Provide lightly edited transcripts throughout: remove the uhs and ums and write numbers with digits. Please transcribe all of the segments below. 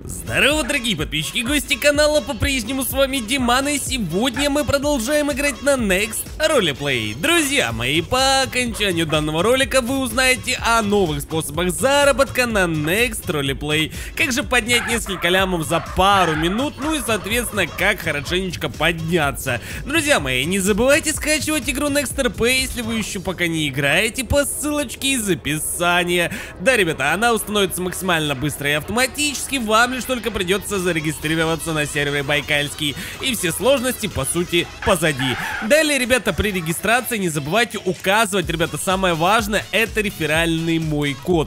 Здорово, дорогие подписчики и гости канала, по-прежнему с вами Диман, и сегодня мы продолжаем играть на Next Roleplay. Друзья мои, по окончанию данного ролика вы узнаете о новых способах заработка на Next Roleplay. Как же поднять несколько лямов за пару минут, ну и соответственно, как хорошенечко подняться. Друзья мои, не забывайте скачивать игру Next RP, если вы еще пока не играете, по ссылочке из описания. Да, ребята, она установится максимально быстро и автоматически, вам лишь только придется зарегистрироваться на сервере Байкальский, и все сложности по сути позади. Далее, ребята, при регистрации не забывайте указывать, ребята, самое важное, это реферальный мой код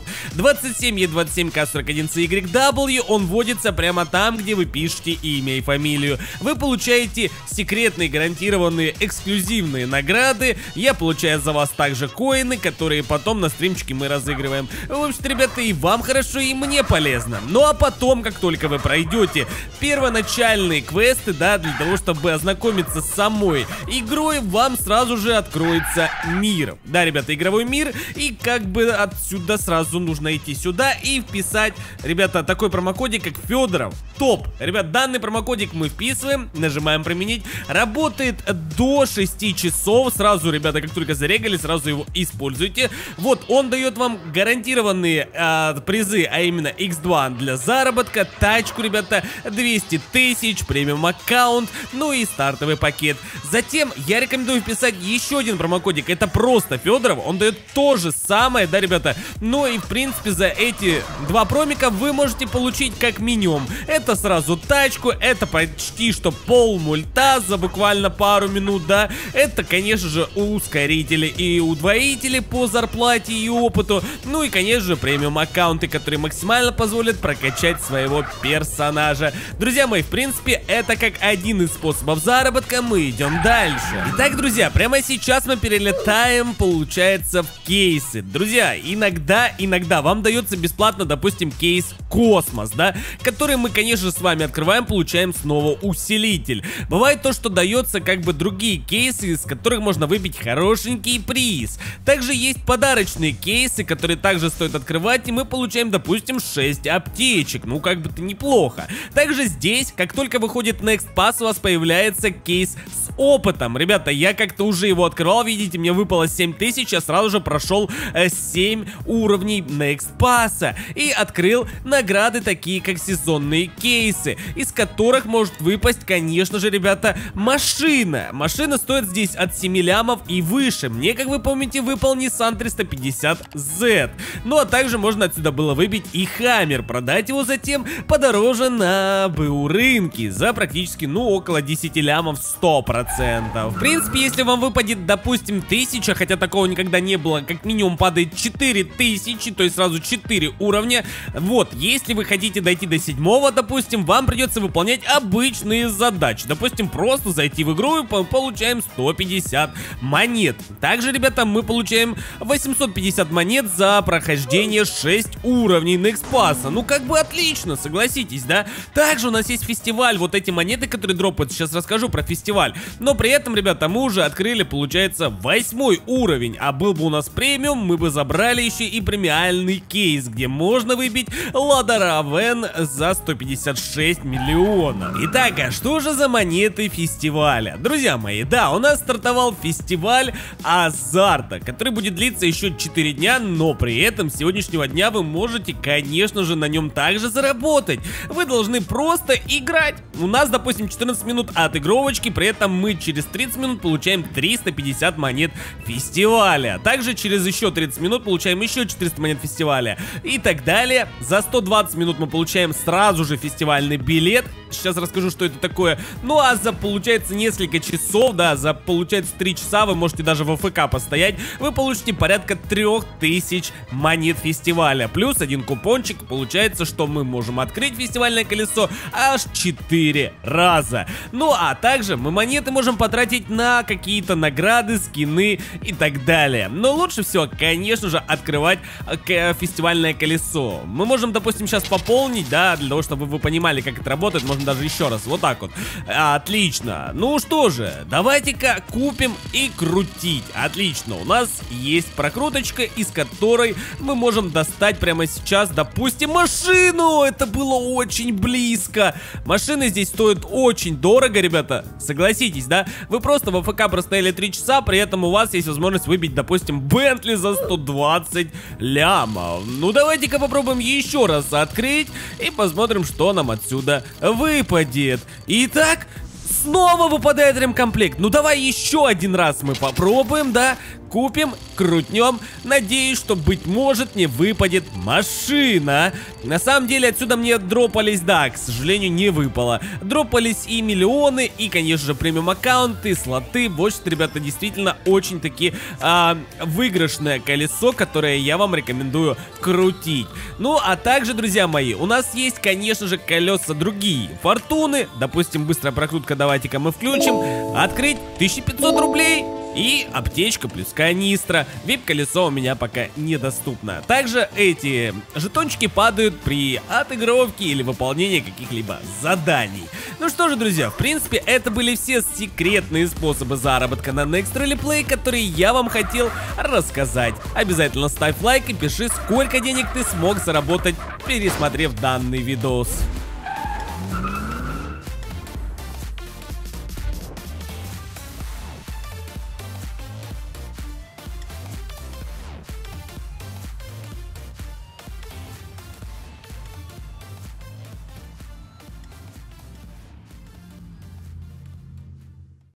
27E27K41CYW, он вводится прямо там, где вы пишете имя и фамилию. Вы получаете секретные, гарантированные, эксклюзивные награды, я получаю за вас также коины, которые потом на стримчике мы разыгрываем. В общем-то, ребята, и вам хорошо, и мне полезно. Ну а потом, как только вы пройдете первоначальные квесты, да, для того, чтобы ознакомиться с самой игрой, вам сразу же откроется мир. Да, ребята, игровой мир, и как бы отсюда сразу нужно идти сюда и вписать, ребята, такой промокодик, как Федоров ТОП. Ребят, данный промокодик мы вписываем, нажимаем применить, работает до 6 часов, сразу, ребята, как только зарегали, сразу его используйте. Вот, он дает вам гарантированные призы, а именно X2 для заработка, тачку, ребята, 200 тысяч, премиум аккаунт, ну и стартовый пакет. Затем я рекомендую вписать еще один промокодик, это просто Федоров, он дает то же самое, да, ребята. Ну и в принципе за эти два промика вы можете получить как минимум, это сразу тачку, это почти что пол мульта за буквально пару минут, да. Это, конечно же, ускорители и удвоители по зарплате и опыту, ну и, конечно же, премиум аккаунты, которые максимально позволят прокачать своего персонажа. Друзья мои, в принципе, это как один из способов заработка, мы идем дальше. Итак, друзья, прямо сейчас мы перелетаем, получается, в кейсы. Друзья, иногда вам дается бесплатно, допустим, кейс Космос, да, который мы, конечно же, с вами открываем, получаем снова усилитель. Бывает то, что дается как бы другие кейсы, из которых можно выбить хорошенький приз. Также есть подарочные кейсы, которые также стоит открывать, и мы получаем, допустим, 6 аптечек, ну как бы-то неплохо. Также здесь, как только выходит Next Pass, у вас появляется кейс с опытом. Ребята, я как-то уже его открывал, видите, мне выпало 7000, я сразу же прошел 7 уровней Next Pass и открыл награды такие, как сезонные кейсы, из которых может выпасть, конечно же, ребята, машина. Машина стоит здесь от 7 лямов и выше. Мне, как вы помните, выпал Nissan 350Z. Ну а также можно отсюда было выбить и Хаммер, продать его затем подороже на БУ рынке за практически, ну, около 10 лямов 100%. В принципе, если вам выпадет, допустим, 1000, хотя такого никогда не было, как минимум падает 4000, то есть сразу 4 уровня. Вот, если вы хотите дойти до 7-го, допустим, вам придется выполнять обычные задачи. Допустим, просто зайти в игру и получаем 150 монет. Также, ребята, мы получаем 850 монет за прохождение 6 уровней Next Pass. Ну, как бы отлично, согласитесь, да? Также у нас есть фестиваль, вот эти монеты, которые дропают, сейчас расскажу про фестиваль. Но при этом, ребята, мы уже открыли, получается, 8 уровень, а был бы у нас премиум, мы бы забрали еще и премиальный кейс, где можно выбить Лада Равен за 156 миллионов. Итак, а что же за монеты фестиваля? Друзья мои, да, у нас стартовал фестиваль азарта, который будет длиться еще 4 дня, но при этом с сегодняшнего дня вы можете, конечно же, на нем также заработать. Вы должны просто играть. У нас, допустим, 14 минут отыгровочки, при этом мы через 30 минут получаем 350 монет фестиваля. Также через еще 30 минут получаем еще 400 монет фестиваля и так далее. За 120 минут мы получаем сразу же фестивальный билет. Сейчас расскажу, что это такое. Ну а за, получается, несколько часов, да, за, получается, 3 часа вы можете даже в АФК постоять, вы получите порядка 3000 монет фестиваля. Плюс один купончик, получается, что мы можем открыть фестивальное колесо аж 4 раза. Ну а также мы монеты можем потратить на какие-то награды, скины и так далее. Но лучше всего, конечно же, открывать фестивальное колесо. Мы можем, допустим, сейчас пополнить, да, для того, чтобы вы понимали, как это работает. Можно даже еще раз, вот так вот. Отлично. Ну что же, давайте-ка купим и крутить. Отлично, у нас есть прокруточка, из которой мы можем достать прямо сейчас, допустим, машину. Это было очень близко. Машины здесь стоят очень дорого, ребята. Согласитесь, да? Вы просто в АФК простояли 3 часа, при этом у вас есть возможность выбить, допустим, Бентли за 120 лямов. Ну давайте-ка попробуем еще раз открыть и посмотрим, что нам отсюда выпадет. Итак, снова выпадает ремкомплект. Ну давай еще один раз мы попробуем, да? Купим, крутнем. Надеюсь, что, быть может, мне выпадет машина. На самом деле, отсюда мне дропались, да, к сожалению, не выпало. Дропались и миллионы, и, конечно же, премиум аккаунты, слоты. В общем, ребята, действительно очень-таки выигрышное колесо, которое я вам рекомендую крутить. Ну, а также, друзья мои, у нас есть, конечно же, колеса другие. Фортуны, допустим, быстрая прокрутка, давайте-ка мы включим. Открыть 1500 рублей. И аптечка плюс канистра. VIP-колесо у меня пока недоступно. Также эти жетончики падают при отыгровке или выполнении каких-либо заданий. Ну что же, друзья, в принципе, это были все секретные способы заработка на Next Rally Play, которые я вам хотел рассказать. Обязательно ставь лайк и пиши, сколько денег ты смог заработать, пересмотрев данный видос.